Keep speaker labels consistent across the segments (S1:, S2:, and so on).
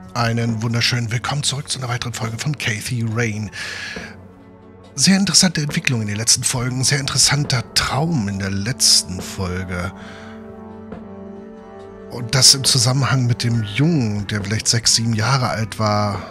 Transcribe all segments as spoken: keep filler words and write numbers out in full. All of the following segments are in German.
S1: Einen wunderschönen Willkommen zurück zu einer weiteren Folge von Kathy Rain. Sehr interessante Entwicklung in den letzten Folgen, sehr interessanter Traum in der letzten Folge. Und das im Zusammenhang mit dem Jungen, der vielleicht sechs, sieben Jahre alt war.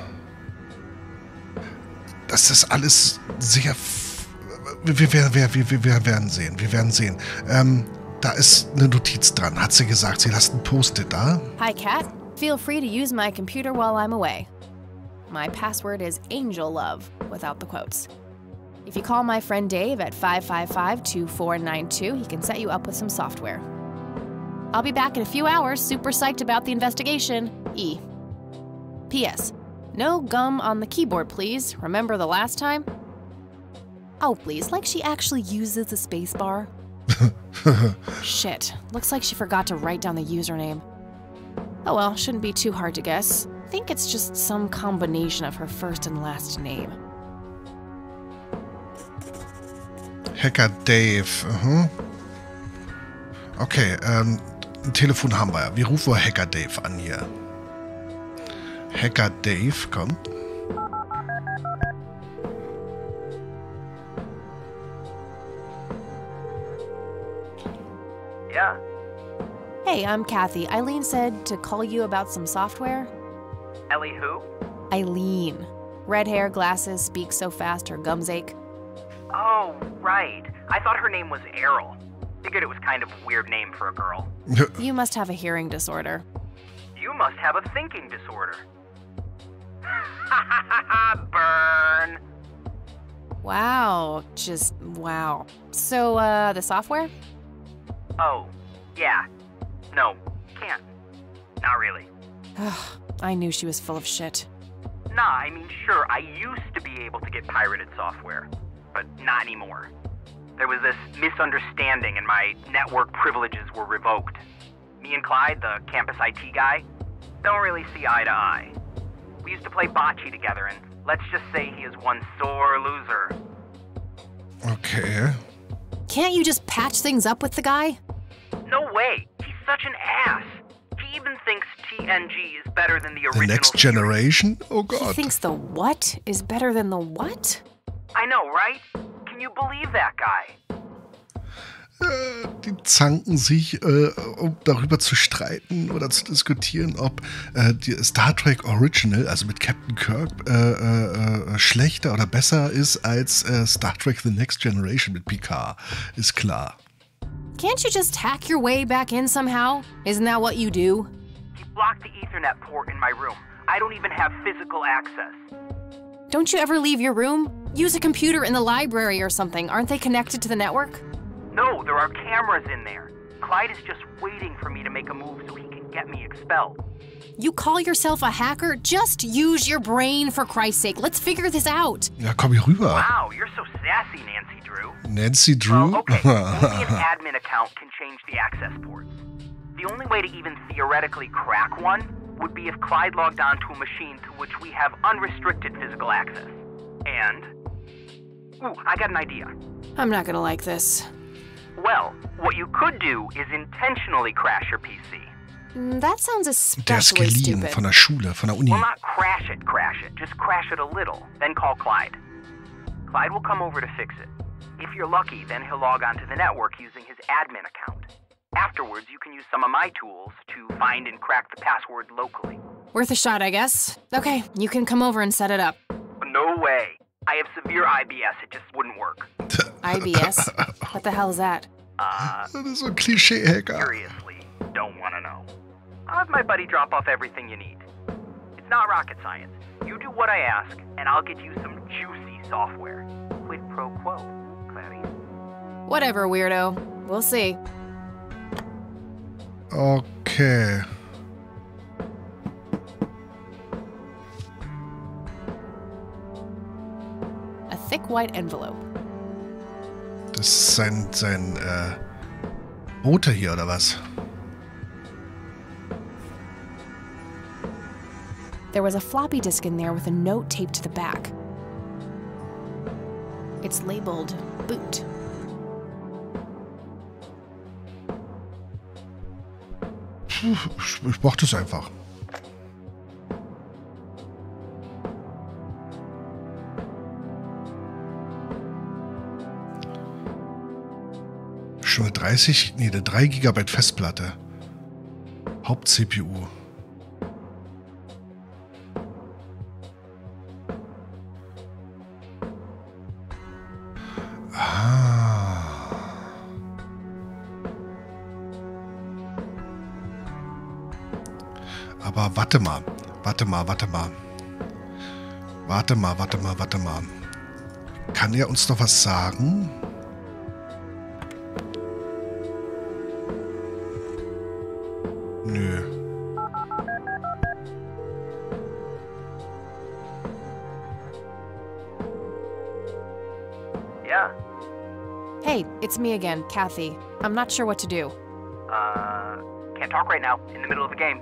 S1: Das ist alles sehr... Wir, wir, wir, wir, wir werden sehen, wir werden sehen. Ähm, da ist eine Notiz dran, hat sie gesagt. Sie lässt ein Post-it da.
S2: Hi, Kat. Feel free to use my computer while I'm away. My password is Angel Love, without the quotes. If you call my friend Dave at five five five, two four nine two, he can set you up with some software. I'll be back in a few hours, super psyched about the investigation. E. P S. No gum on the keyboard, please. Remember the last time? Oh, please, like she actually uses the spacebar. Shit, looks like she forgot to write down the username. Oh well, shouldn't be too hard to guess. I think it's just some combination of her first and last name.
S1: Hacker Dave. Uh-huh. Okay, ähm, ein Telefon haben wir ja. Wir rufen mal Hacker Dave an hier. Hacker Dave, komm.
S3: Yeah.
S2: Hey, I'm Kathy. Eileen said to call you about some software.
S3: Ellie who?
S2: Eileen. Red hair, glasses, speaks so fast her gums ache.
S3: Oh, right. I thought her name was Errol. Figured it was kind of a weird name for a girl.
S2: You must have a hearing disorder.
S3: You must have a thinking disorder. Burn.
S2: Wow, just wow. So, uh, the software?
S3: Oh, yeah. No, can't. Not really.
S2: I knew she was full of shit.
S3: Nah, I mean, sure, I used to be able to get pirated software, but not anymore. There was this misunderstanding and my network privileges were revoked. Me and Clyde, the campus I T guy, don't really see eye to eye. We used to play bocce together, and let's just say he is one sore loser.
S1: Okay.
S2: Can't you just patch things up with the guy?
S3: No way! He's such an ass! He even thinks T N G is better than the original...
S1: The Next Generation? Oh
S2: He
S1: Gott.
S2: thinks the what is better than the what?
S3: I know, right? Can you believe that guy?
S1: Äh, die zanken sich, äh, um darüber zu streiten oder zu diskutieren, ob äh, die Star Trek Original, also mit Captain Kirk, äh, äh, äh, schlechter oder besser ist als äh, Star Trek The Next Generation mit Picard. Ist klar.
S2: Can't you just hack your way back in somehow? Isn't that what you do?
S3: He blocked the Ethernet port in my room. I don't even have physical access.
S2: Don't you ever leave your room? Use a computer in the library or something. Aren't they connected to the network?
S3: No, there are cameras in there. Clyde is just waiting for me to make a move so he can get me expelled.
S2: You call yourself a hacker? Just use your brain, for Christ's sake. Let's figure this out.
S1: Ja, komm hier rüber.
S3: Wow, you're so sassy, Nancy Drew.
S1: Nancy Drew?
S3: Well, okay, only an admin account can change the access ports. The only way to even theoretically crack one would be if Clyde logged onto a machine to which we have unrestricted physical access. And... Ooh, I got an idea.
S2: I'm not gonna like this.
S3: Well, what you could do is intentionally crash your P C.
S2: Mm, That sounds
S1: Der ist
S2: especially
S1: geliehen
S2: stupid.
S1: von der Schule, von der Uni.
S3: Well, not crash it, crash it. Just crash it a little, then call Clyde. Clyde will come over to fix it. If you're lucky, then he'll log onto the network using his admin account. Afterwards, you can use some of my tools to find and crack the password locally.
S2: Worth a shot, I guess. Okay, you can come over and set it up.
S3: No way. I have severe I B S. It just wouldn't work.
S2: I B S? What the hell is that?
S3: Uh,
S1: Das ist so ein Klischee-Hacker.
S3: seriously, don't want to know. I'll have my buddy drop off everything you need. It's not rocket science. You do what I ask, and I'll get you some juicy software. Quid pro quo, Clarice.
S2: Whatever, weirdo. We'll see.
S1: Okay.
S2: A thick white envelope.
S1: Das ist sein, sein äh, Bote hier, oder was?
S2: There was a floppy disk in there with a note taped to the back. It's labeled boot.
S1: Ich, ich mach das einfach. dreißig, nee, eine drei Gigabyte Festplatte. Haupt-C P U. Ah. Aber warte mal, warte mal, warte mal. Warte mal, warte mal, warte mal. Kann er uns noch was sagen? Nö.
S3: Yeah.
S2: Hey, it's me again, Kathy. I'm not sure what to do.
S3: Uh, can't talk right now. In the middle of a game.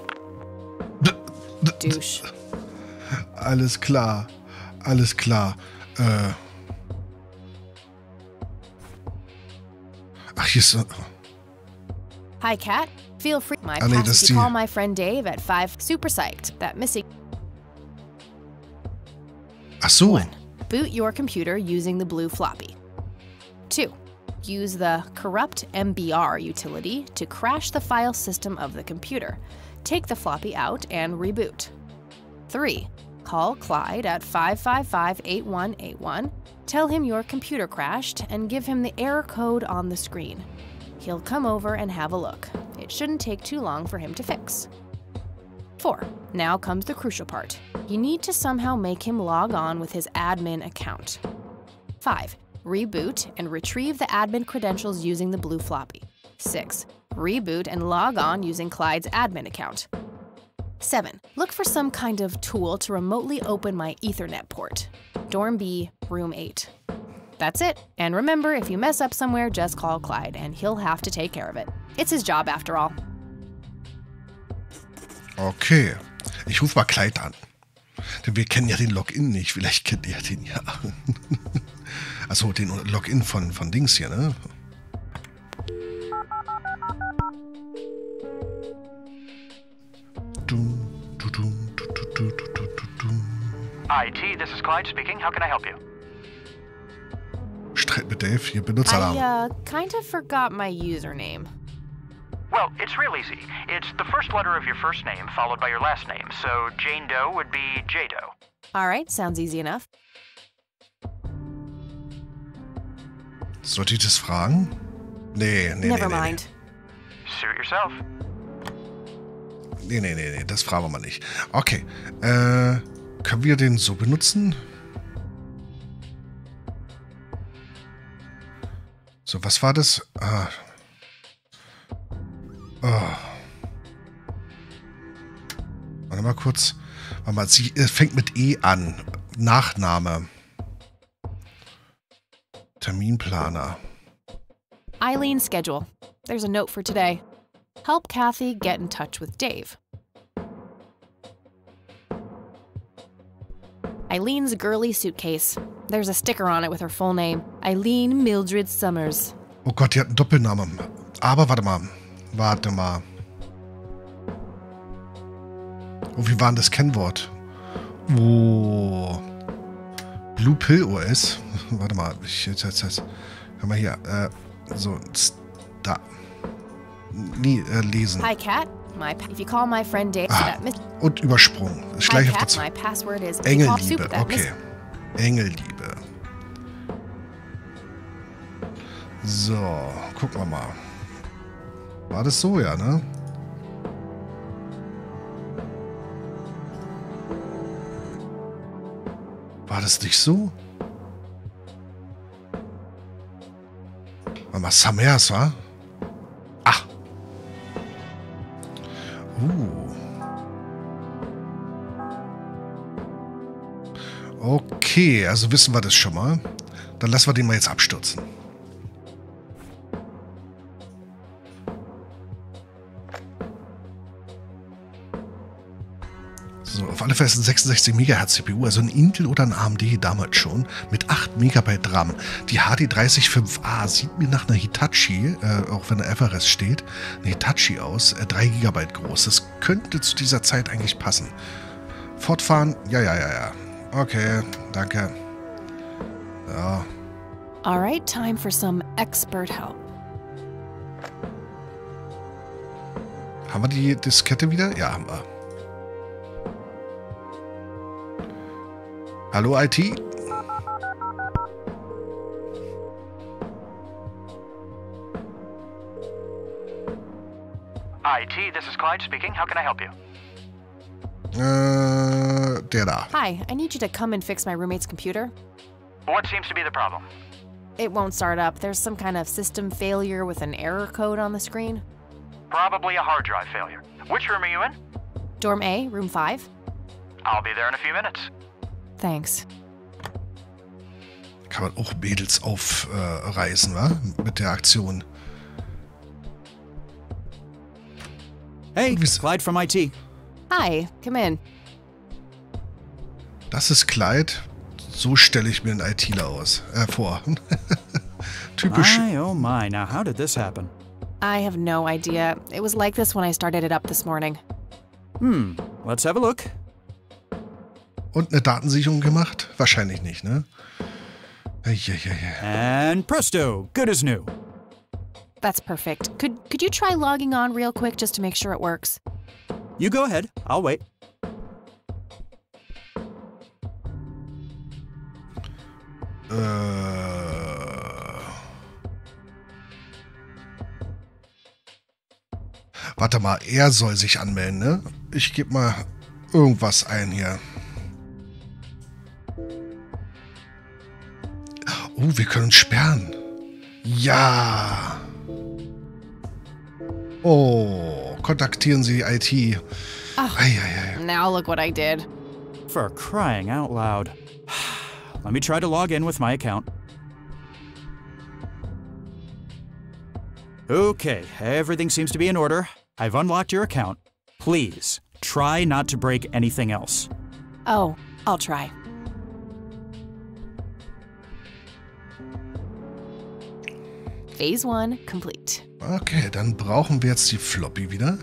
S2: Douche.
S1: Alles klar. Alles klar. Äh. Ach, hier ist so.
S2: Hi, Kat. Feel free. My
S1: Ah, nee,
S2: pass
S1: das
S2: if
S1: ist
S2: you
S1: die-
S2: call my friend Dave at five. Super psyched. That missing
S1: Ach so.
S2: one. Boot your computer using the blue floppy. Two. Use the corrupt M B R utility to crash the file system of the computer. Take the floppy out and reboot. Three. Call Clyde at five five five, eight one eight one. Tell him your computer crashed and give him the error code on the screen. He'll come over and have a look. It shouldn't take too long for him to fix. Four. Now comes the crucial part. You need to somehow make him log on with his admin account. Five. Reboot and retrieve the admin credentials using the blue floppy. Six. Reboot and log on using Clyde's admin account. Seven. Look for some kind of tool to remotely open my Ethernet port. Dorm B, room eight. That's it. And remember, if you mess up somewhere, just call Clyde and he'll have to take care of it. It's his job after all.
S1: Okay. Ich rufe mal Clyde an. Denn wir kennen ja den Login nicht. Vielleicht kennt ihr den ja. Also den Login von, von Dings hier, ne?
S4: I T, this is Clyde speaking. How can I help you?
S1: Streit mit Dave, hier Benutzernamen.
S2: I, uh, kind of forgot my username.
S4: Well, it's real easy. It's the first letter of your first name followed by your last name. So Jane Doe would be J Doe.
S2: All right, sounds easy enough.
S1: Sollte ich das fragen? Nee, nee,
S2: Never
S1: nee, nee,
S2: mind.
S4: Suit yourself.
S1: nee, nee, nee, nee, das fragen wir mal nicht. Okay, äh, können wir den so benutzen? So, was war das? Ah. Oh. Warte mal kurz. Warte mal, sie äh, fängt mit E an. Nachname. Terminplaner.
S2: Eileen's schedule. There's a note for today. Help Kathy get in touch with Dave. Eileen's girly suitcase. There's a sticker on it with her full name. Eileen Mildred Summers.
S1: Oh Gott, die hat einen Doppelnamen. Aber warte mal. Warte mal. Oh, wie war denn das Kennwort? Oh. Blue Pill O S. Warte mal. Ich, jetzt, jetzt, jetzt. Hör mal hier. Äh, so. Da. Nie äh, lesen.
S2: Hi, Kat. My pa- if you call my friend Dave,
S1: Ah,
S2: that miss-
S1: und übersprungen.
S2: Hi,
S1: Schleich auf
S2: Kat.
S1: dazu.
S2: My password is
S1: Engelliebe.
S2: Soup, that miss-
S1: Okay. Engelliebe. So. Gucken wir mal. War das so, ja, ne? War das nicht so? Warte mal, Summers, wa? Ach. Uh. Okay, also wissen wir das schon mal. Dann lassen wir den mal jetzt abstürzen. So, auf alle Fälle ist ein sechsundsechzig Megahertz C P U, also ein Intel oder ein A M D damals schon, mit acht Megabyte RAM. Die H D drei fünf A sieht mir nach einer Hitachi, äh, auch wenn da Everest steht, eine Hitachi aus, äh, drei Gigabyte groß. Das könnte zu dieser Zeit eigentlich passen. Fortfahren? Ja, ja, ja, ja. Okay, danke. Ja.
S2: All right, time for some expert help.
S1: Haben wir die Diskette wieder? Ja, haben wir. Hallo I T?
S4: I T, this is Clyde speaking. How can I help you?
S1: Äh, der da.
S2: Hi, I need you to come and fix my roommate's computer.
S4: What seems to be the problem?
S2: It won't start up. There's some kind of system failure with an error code on the screen.
S4: Probably a hard drive failure. Which room are you in?
S2: Dorm A, room five.
S4: I'll be there in a few minutes.
S2: Thanks.
S1: Kann man auch Mädels aufreißen, äh, wa? Mit der Aktion.
S5: Hey, Clyde from I T.
S2: Hi, come in.
S1: Das ist Clyde. So stelle ich mir einen ITler aus. Äh, vor. Typisch.
S5: My, oh my, now how did this happen?
S2: I have no idea. It was like this when I started it up this morning.
S5: Hmm, let's have a look.
S1: Und eine Datensicherung gemacht? Wahrscheinlich nicht, ne? Eieiei.
S5: And presto, good as new.
S2: That's perfect. Could could you try logging on real quick just to make sure it works?
S5: You go ahead, I'll wait.
S1: Äh. Warte mal, er soll sich anmelden, ne? Ich gebe mal irgendwas ein hier. Oh, wir können uns sperren. Ja. Oh, kontaktieren Sie I T.
S2: Ach,
S1: Eieiei.
S2: now look what I did.
S5: For crying out loud. Let me try to log in with my account. Okay, everything seems to be in order. I've unlocked your account. Please, try not to break anything else.
S2: Oh, I'll try. Phase one complete.
S1: Okay, dann brauchen wir jetzt die Floppy wieder.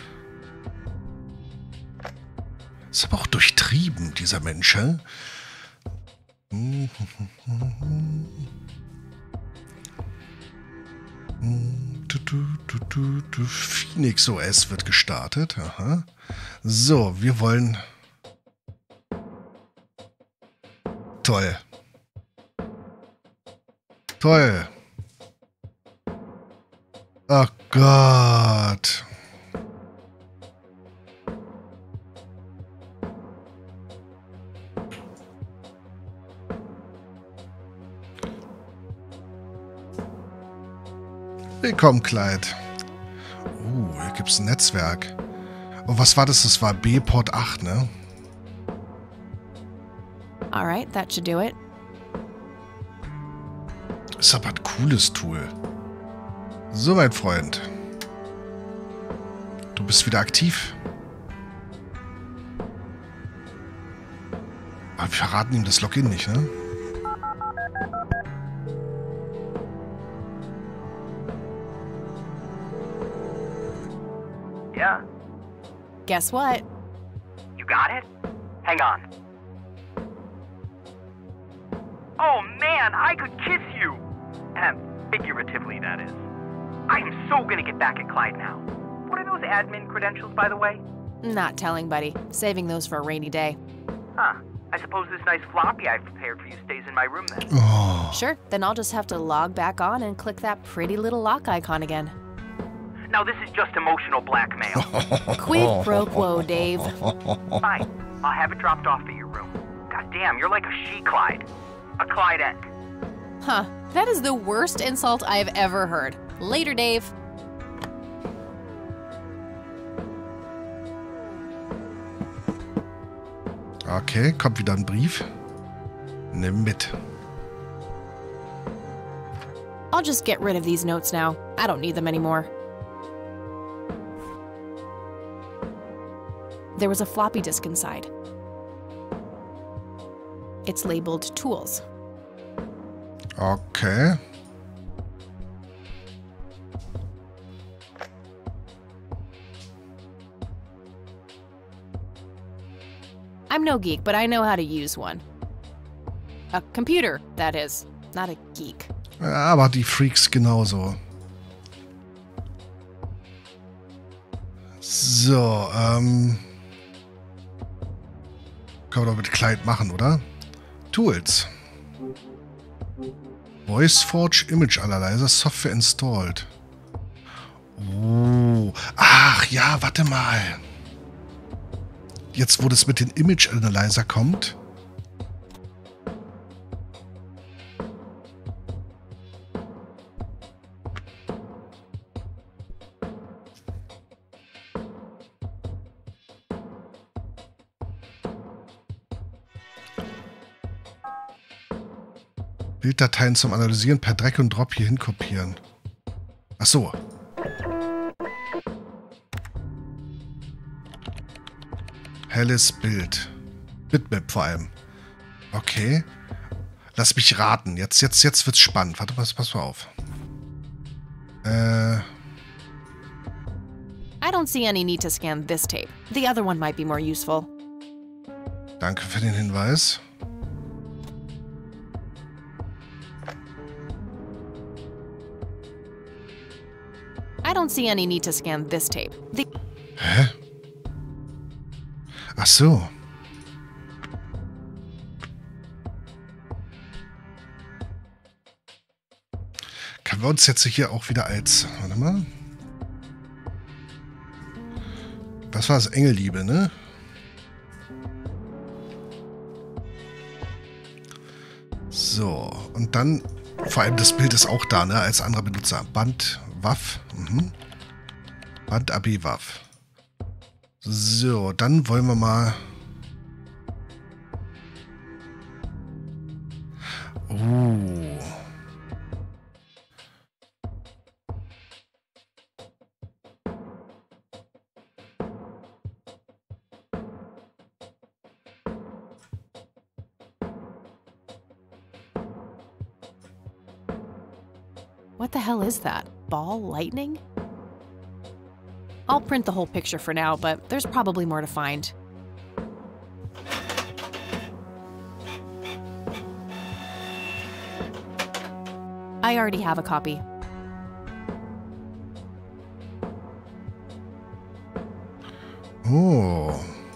S1: Ist aber auch durchtrieben, dieser Mensch, hä? Du, du, du, du, du. Phoenix O S wird gestartet. Aha. So, wir wollen... Toll. Toll. Oh Gott. Willkommen, Clyde. Oh, hier gibt's ein Netzwerk. Und was war das? Das war B-Port acht, ne?
S2: Alright, that should do it.
S1: Ist aber ein cooles Tool. So, mein Freund. Du bist wieder aktiv. Aber wir verraten ihm das Login nicht, ne?
S3: Yeah?
S2: Guess what?
S3: You got it? Hang on. Oh man, I could kiss you! Um, figuratively, that is. I am so gonna get back at Clyde now. What are those admin credentials, by the way?
S2: Not telling, buddy. Saving those for a rainy day.
S3: Huh. I suppose this nice floppy I've prepared for you stays in my room then.
S1: Oh.
S2: Sure, then I'll just have to log back on and click that pretty little lock icon again.
S3: Now this is just emotional blackmail.
S2: Quid pro quo, Dave.
S3: Fine. I'll have it dropped off at your room. God damn, you're like a she-Clyde. A Clydette.
S2: Huh, that is the worst insult I've ever heard. Later, Dave.
S1: Okay, kommt wieder ein Brief. Nimm mit.
S2: I'll just get rid of these notes now. I don't need them anymore. There was a floppy disk inside. It's labeled Tools.
S1: Okay.
S2: I'm no geek, but I know how to use one. A computer, that is. Not a geek.
S1: Ja, aber die Freaks genauso. So, ähm... Können wir doch mit Client machen, oder? Tools. VoiceForge Image Analyzer Software installed. Oh. Ach ja, warte mal. Jetzt, wo das mit den Image Analyzer kommt. Bilddateien zum Analysieren per Drag und Drop hierhin kopieren. Ach so. Helles Bild. Bitmap vor allem. Okay. Lass mich raten. Jetzt, jetzt, jetzt wird's spannend. Warte, pass, pass mal auf. Äh.
S2: I don't see any need to scan this tape. The other one might be more useful.
S1: Danke für den Hinweis.
S2: I don't see any need to scan this tape. The
S1: Hä? Ach so. Können wir uns jetzt hier auch wieder als... Warte mal. Das war das Engelliebe, ne? So, und dann... Vor allem das Bild ist auch da, ne? Als anderer Benutzer. Band, Waff. Mhm. Band, A B, Waff. So, dann wollen wir mal... Oh.
S2: What the hell is that? Ball lightning? I'll print the whole picture for now, but there's probably more to find. I already have a copy.
S1: Oh.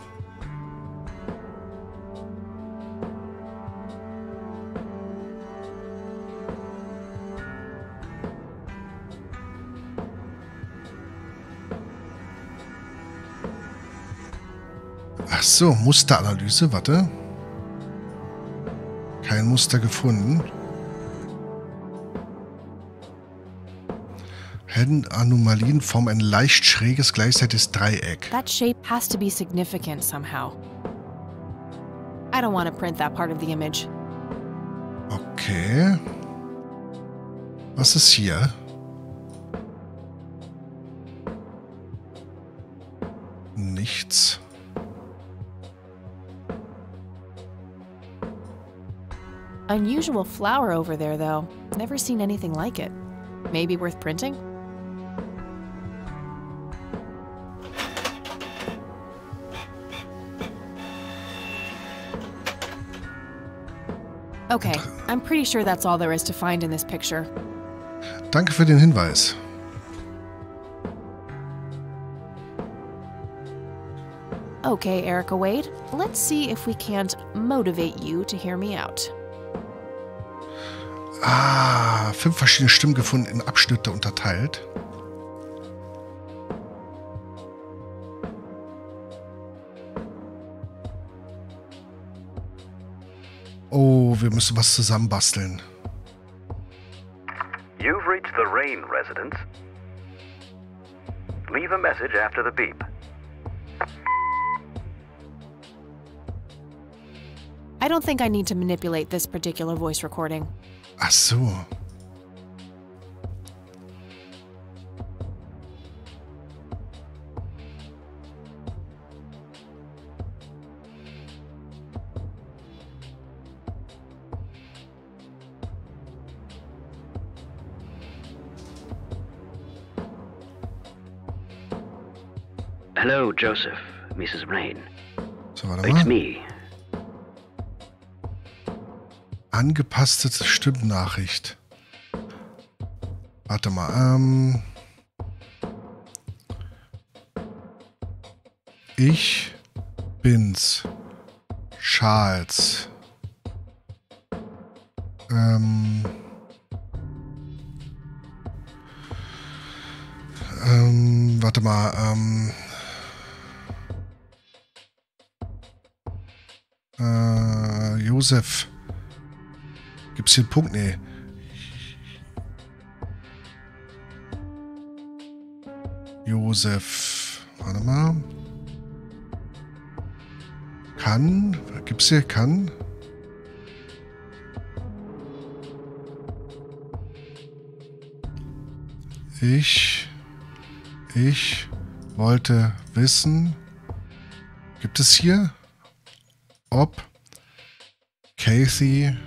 S1: Ach so, Musteranalyse, warte. Kein Muster gefunden. Anomalien formen ein leicht schräges, gleichzeitiges Dreieck.
S2: That shape has to be significant somehow. I don't want to print that part of the image.
S1: Okay. Was ist hier? Nichts.
S2: Unusual flower over there, though. Never seen anything like it. Maybe worth printing? Okay, I'm pretty sure that's all there is to find in this picture.
S1: Danke für den Hinweis.
S2: Okay, Erica Wade, let's see if we can't motivate you to hear me out.
S1: Ah, fünf verschiedene Stimmen gefunden, in Abschnitte unterteilt. Oh, wir müssen was zusammenbasteln.
S6: You've reached the Rain residence. Leave a message after the beep.
S2: I don't think I need to manipulate this particular voice recording.
S1: Ach so.
S6: Hello, Joseph, Missus Rain.
S1: So, warte
S6: It's
S1: mal.
S6: me.
S1: Angepasste Stimmnachricht. Warte mal, ähm... Ich bin's. Charles. Ähm. Ähm, warte mal, ähm. Äh, Josef. Gibt's hier einen Punkt? Nee. Josef. Warte mal. Kann. Gibt's hier kann? Ich. Ich wollte wissen. Gibt es hier? Ob Kathy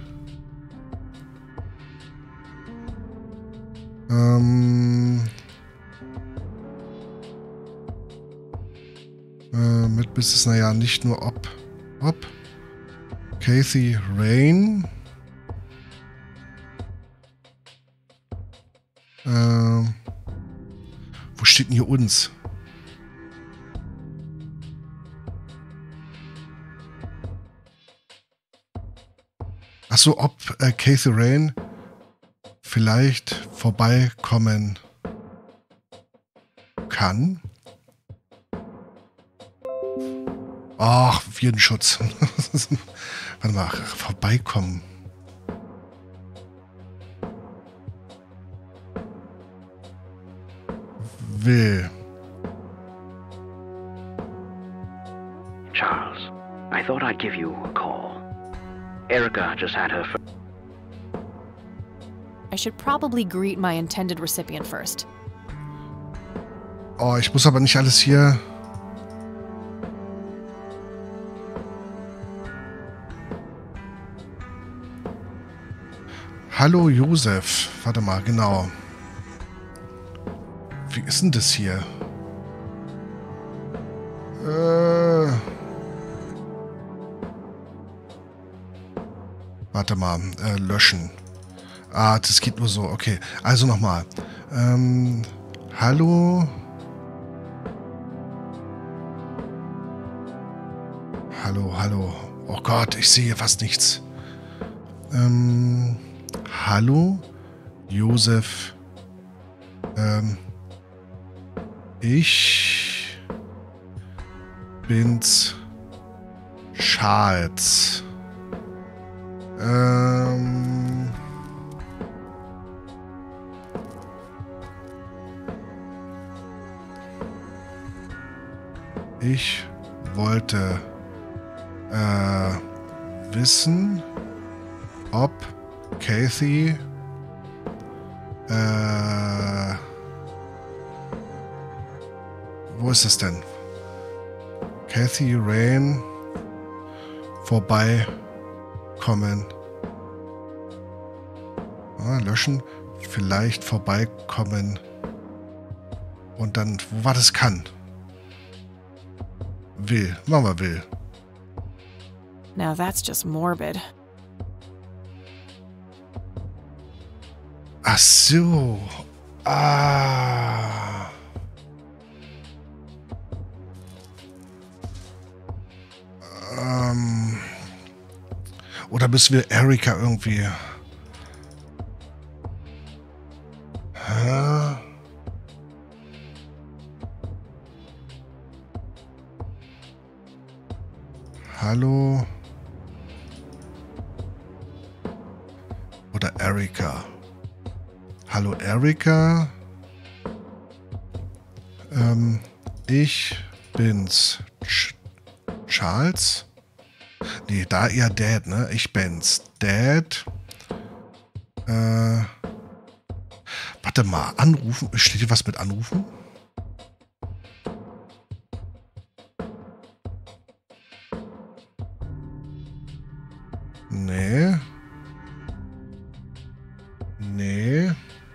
S1: ähm, äh, mit Business, naja, nicht nur ob, ob Kathy Rain ähm, wo steht denn hier uns? Achso, ob äh, Kathy Rain vielleicht vorbeikommen kann. Ach, Virenschutz. Warte mal, vorbeikommen. Will.
S6: Charles, I thought I'd give you a call. Erica just had her first.
S2: I should probably greet my intended recipient first.
S1: Oh, ich muss aber nicht alles hier. Hallo Josef. Warte mal, genau. Wie ist denn das hier? Äh. Warte mal, äh, löschen. Ah, das geht nur so, okay. Also nochmal. Ähm, hallo. Hallo, hallo. Oh Gott, ich sehe fast nichts. Ähm, hallo, Josef. Ähm, ich bin's, Charles. Ähm... Ich wollte äh, wissen, ob Kathy äh, wo ist es denn? Kathy Rain vorbeikommen. Ah, löschen. Vielleicht vorbeikommen. Und dann, wo war das kann? Will. Machen wir will.
S2: Now that's just morbid.
S1: Ach so. Ah. Ähm. Oder müssen wir Erica irgendwie... Hä? Hallo? Oder Erica? Hallo Erica? Ähm, ich bin's. Ch Charles? Nee, da eher Dad, ne? Ich bin's. Dad. Äh. Warte mal, anrufen. Steht hier was mit anrufen? Nee. Nee.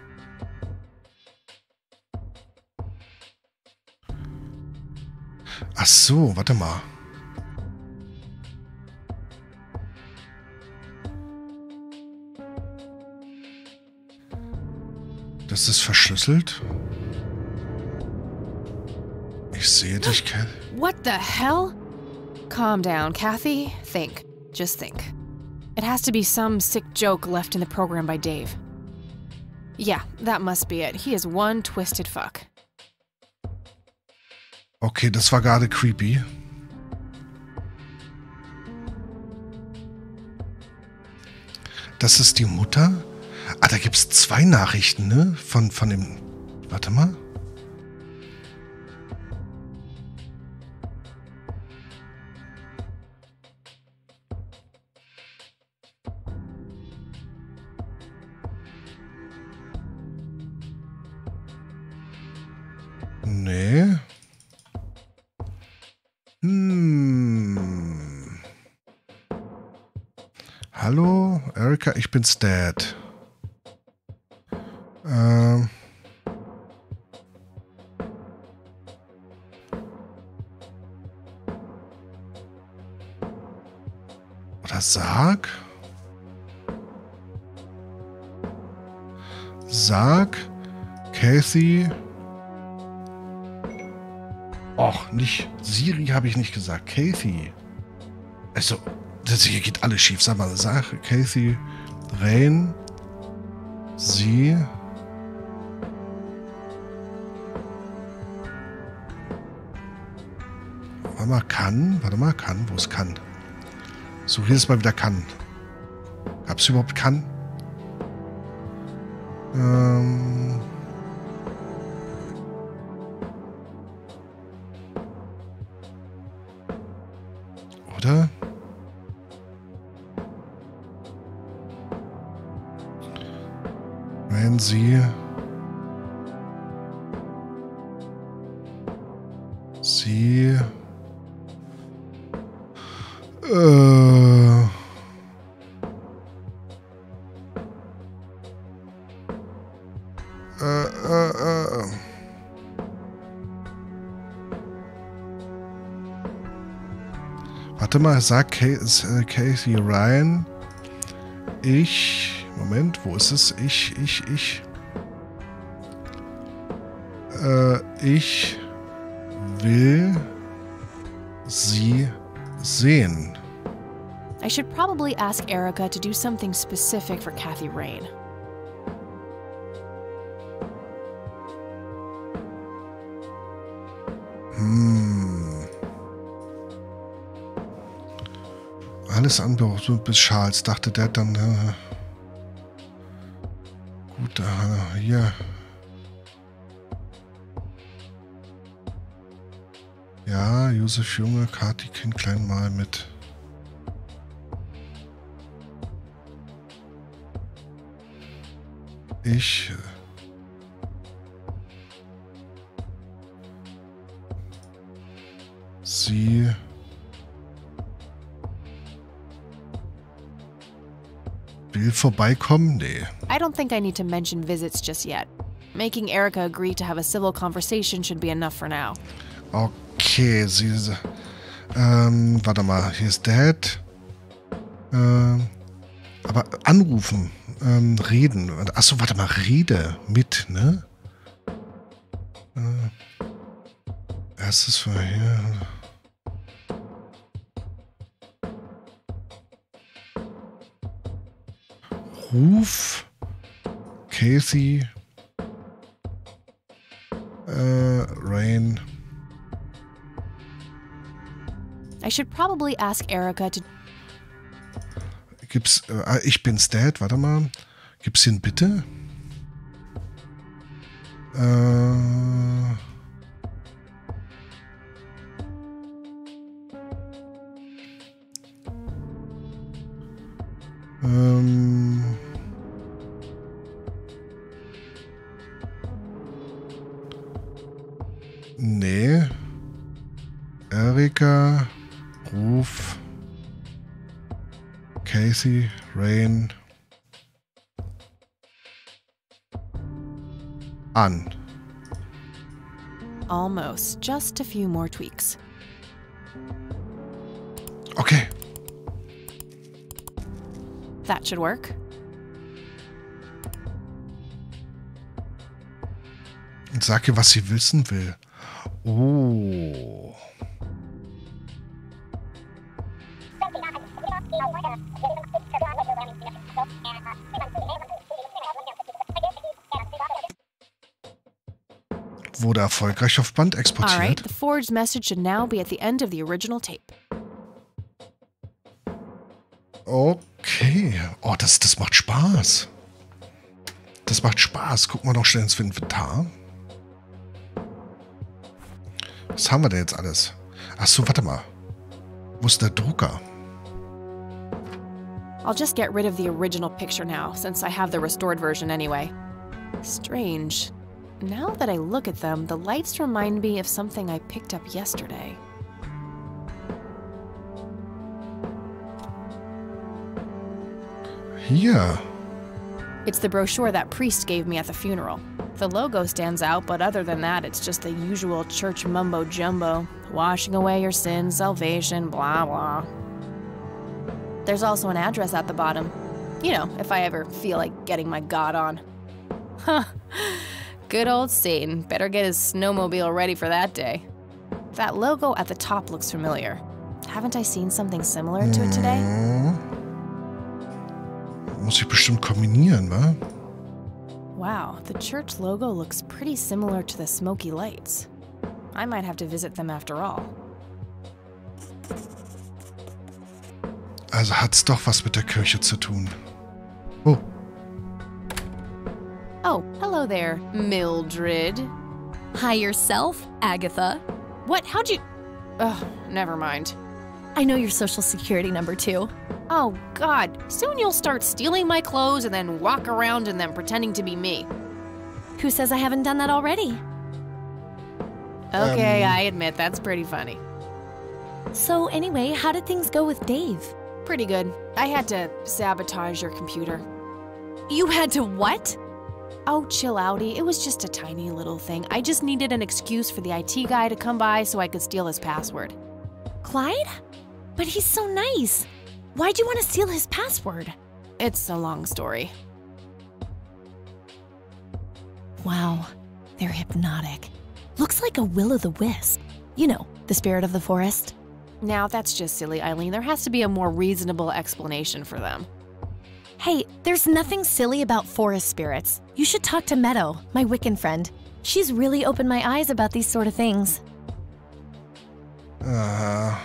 S1: Ach so, warte mal. Das ist verschlüsselt. Ich Ich sehe dich, Cat.
S2: What the hell? Calm down, Kathy. Think. Just think. It has to be some sick joke left in the program by Dave. Yeah, that must be it. He is one twisted fuck.
S1: Okay, das war gerade creepy. Das ist die Mutter? Ah, da gibt's zwei Nachrichten, ne? Von, von dem... Warte mal. Nee. Hm. Hallo, Erika, ich bin's Dad. Ähm. Oder sag. Sag, Kathy. Och, nicht. Siri habe ich nicht gesagt. Kathy. Also, das hier geht alles schief. Sag mal, sag Kathy Rain. Sie. Warte mal, kann. Warte mal, kann. Wo ist kann? So, hier ist mal wieder kann. Gab's überhaupt kann? Ähm. Oder? Wenn sie sie äh, äh, äh, äh. Warte mal, sag Kathy Ryan. Ich. Moment, wo ist es? Ich, ich, ich. Äh, ich will sie sehen.
S2: I should probably ask Erica to do something specific for Kathy Rain.
S1: Hm. Alles andere so bis Charles, dachte der dann. Äh, gut, äh, hier. Ja, Josef Junge, Kati Kind klein mal mit. Ich. Sie. Will vorbeikommen? Nee.
S2: I don't think I need to mention visits just yet. Making Erica agree to have a civil conversation should be enough for now.
S1: Okay, sie. Ähm, warte mal, hier ist Dad. Ähm, aber anrufen, ähm, reden. Achso, warte mal, rede mit, ne? Äh, erstes war hier. Ruf Kathy äh, Rain.
S2: I should probably ask Erica to...
S1: Gibt's, äh, ich bin's Dad, warte mal. Gibt's ihn bitte? Äh... Ähm... Nee. Erika, ruf Kathy Rain an.
S2: Almost. Just a few more tweaks.
S1: Okay.
S2: That should work.
S1: Und sag ihr, was sie wissen will. Oh. Wurde erfolgreich auf Band exportiert.
S2: All right, the forged message should now be at the end of the original tape.
S1: Okay. Oh, das, das macht Spaß. Das macht Spaß. Gucken wir noch schnell ins Inventar. Was haben wir denn jetzt alles? Achso, warte mal. Wo ist der Drucker?
S2: I'll just get rid of the original picture now, since I have the restored version anyway. Strange. Now that I look at them, the lights remind me of something I picked up yesterday.
S1: Hier.
S2: It's the brochure that priest gave me at the funeral. The logo stands out, but other than that, it's just the usual church mumbo-jumbo. Washing away your sins, salvation, blah, blah. There's also an address at the bottom. You know, if I ever feel like getting my God on. Huh. Good old Satan. Better get his snowmobile ready for that day. That logo at the top looks familiar. Haven't I seen something similar to it today?
S1: Muss ich bestimmt kombinieren, wa?
S2: Wow, the church logo looks pretty similar to the smoky lights. I might have to visit them after all.
S1: Also hat's doch was mit der Kirche zu tun. Oh.
S2: Oh, hello there, Mildred.
S7: Hi yourself, Agatha.
S2: What? How'd you... Ugh, never mind.
S7: I know your social security number, too.
S2: Oh, God. Soon you'll start stealing my clothes and then walk around in them pretending to be me.
S7: Who says I haven't done that already?
S2: Okay,
S1: Um.
S2: I admit that's pretty funny.
S7: So anyway, how did things go with Dave?
S2: Pretty good. I had to sabotage your computer.
S7: You had to what?
S2: Oh, chill outy. It was just a tiny little thing. I just needed an excuse for the I T guy to come by so I could steal his password.
S7: Clyde? But he's so nice. Why'd you want to steal his password?
S2: It's a long story.
S7: Wow, they're hypnotic. Looks like a will-o'-the-wisp. You know, the spirit of the forest.
S2: Now, that's just silly, Eileen. There has to be a more reasonable explanation for them.
S7: Hey, there's nothing silly about forest spirits. You should talk to Meadow, my Wiccan friend. She's really opened my eyes about these sort of things.
S1: Uh,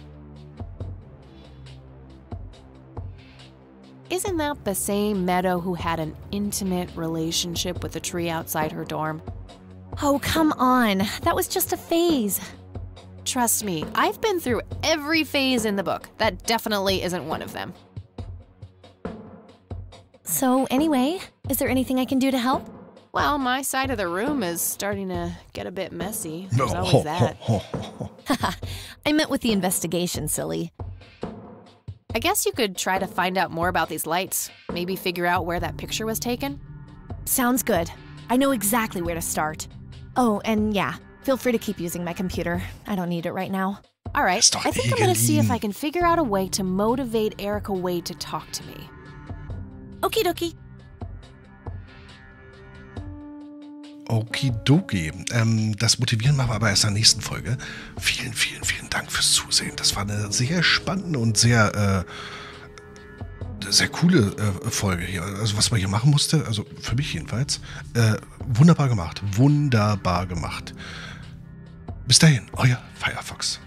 S2: Isn't that the same Meadow who had an intimate relationship with the tree outside her dorm?
S7: Oh, come on. That was just a phase.
S2: Trust me, I've been through every phase in the book. That definitely isn't one of them.
S7: So anyway, is there anything I can do to help?
S2: Well, my side of the room is starting to get a bit messy.
S1: no.
S2: There's always that.
S7: I meant with the investigation, silly.
S2: I guess you could try to find out more about these lights. Maybe figure out where that picture was taken.
S7: Sounds good. I know exactly where to start. Oh, and yeah, feel free to keep using my computer. I don't need it right now.
S2: All right,
S1: Ist doch
S2: I think I'm gonna see if
S1: Egelin.
S2: I can figure out a way to motivate Erica Wade to talk to me.
S7: Okie dokie.
S1: Okidoki. Ähm, das motivieren wir aber erst in der nächsten Folge. Vielen, vielen, vielen Dank fürs Zusehen. Das war eine sehr spannende und sehr, äh, sehr coole äh, Folge hier. Also was man hier machen musste, also für mich jedenfalls, äh, wunderbar gemacht. Wunderbar gemacht. Bis dahin, euer Firefox.